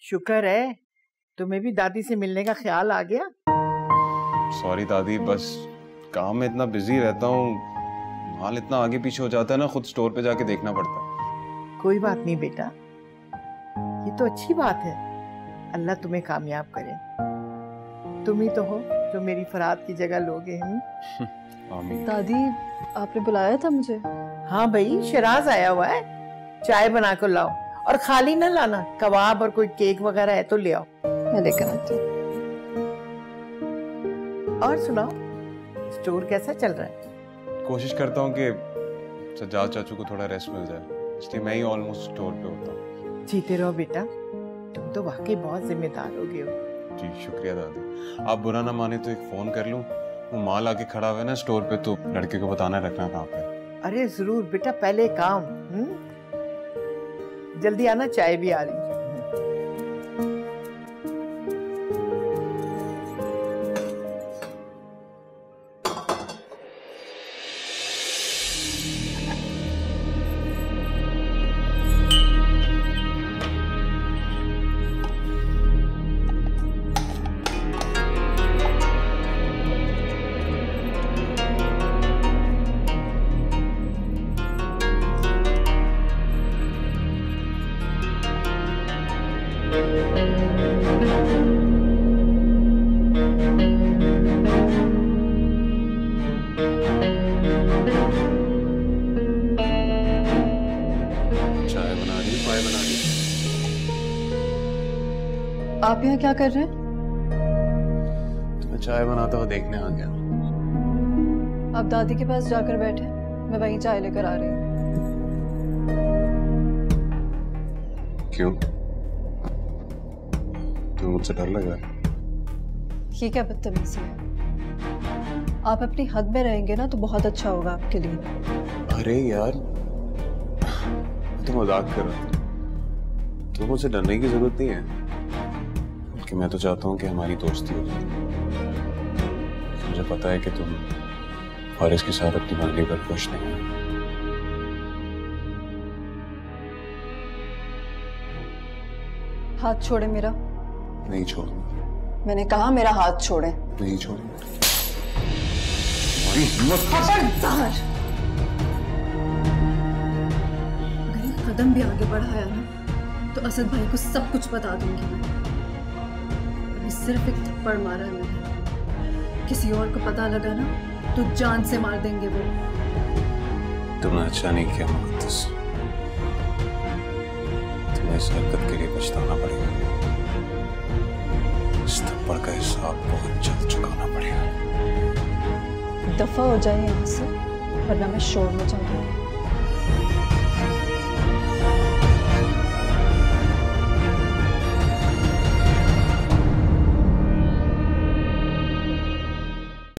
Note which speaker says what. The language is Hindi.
Speaker 1: शुक्र है तुम्हें भी दादी से मिलने का ख्याल आ गया।
Speaker 2: सॉरी दादी, बस काम में इतना बिजी रहता हूँ, माल इतना आगे पीछे हो जाता है ना, खुद स्टोर पे जाके देखना पड़ता है।
Speaker 1: कोई बात नहीं बेटा, ये तो अच्छी बात है। अल्लाह तुम्हें कामयाब करे। तुम ही तो हो जो मेरी फराद की जगह लोगे।
Speaker 2: आमीन।
Speaker 3: दादी आपने बुलाया था मुझे?
Speaker 1: हाँ भाई, शिराज आया हुआ है, चाय बना कर लाओ। और खाली ना लाना, कबाब और कोई केक वगैरह है तो ले आओ।
Speaker 3: मैं लेकर आती हूँ।
Speaker 1: और सुनाओ, स्टोर कैसा चल रहा है?
Speaker 2: कोशिश करता हूँ कि सज्जाद चाचू को थोड़ा रेस्ट मिल जाए, इसलिए मैं ही ऑलमोस्ट स्टोर पे होता हूँ।
Speaker 1: जीते रहो बेटा, तुम तो वाकई बहुत जिम्मेदार हो गए हो।
Speaker 2: जी शुक्रिया दादी। आप बुरा ना माने तो एक फोन कर लूँ? वो माल आके खड़ा हुआ है ना स्टोर पे, तो लड़के को बताना रखना कहाँ पे।
Speaker 1: अरे जरूर बेटा, पहले काम। जल्दी आना, चाय भी आ रही है।
Speaker 3: आप यहाँ क्या कर रहे हैं?
Speaker 2: तुम्हें चाय बनाता हुआ देखने आ गया।
Speaker 3: आप दादी के पास जाकर बैठे, मैं वहीं चाय लेकर आ रही हूँ।
Speaker 2: क्यों? क्यों, मुझसे डर लग रहा है?
Speaker 3: ये क्या बदतमीजी है? आप अपनी हद में रहेंगे ना तो बहुत अच्छा होगा आपके लिए।
Speaker 2: अरे यार, तुम मजाक कर रहे हो। तो मुझसे डरने की जरूरत नहीं है, कि मैं तो चाहता हूँ कि हमारी दोस्ती हो जाए। मुझे पता है कि तुम फारिस के साथ अपनी मर्जी पर खुश नहीं हो।
Speaker 3: हाथ छोड़े मेरा।
Speaker 2: नहीं छोड़ूंगा।
Speaker 3: मैंने कहा मेरा हाथ छोड़े।
Speaker 2: नहीं छोड़ूंगा। तुम्हारी हिम्मत
Speaker 3: खबरदार! अगर एक कदम भी आगे बढ़ाया ना तो असद भाई को सब कुछ बता दूंगी मैं। सिर्फ एक थप्पड़ मारा है मैंने, किसी और को पता लगा ना तो जान से मार देंगे वो।
Speaker 2: तुमने अच्छा नहीं किया मुक़द्दस, तुम्हें इस हरकत के लिए पछताना पड़ेगा। इस थप्पड़ का हिसाब बहुत जल्द चुकाना पड़ेगा।
Speaker 3: दफा हो जाए यहाँ से वरना मैं शोर में जाऊंगी।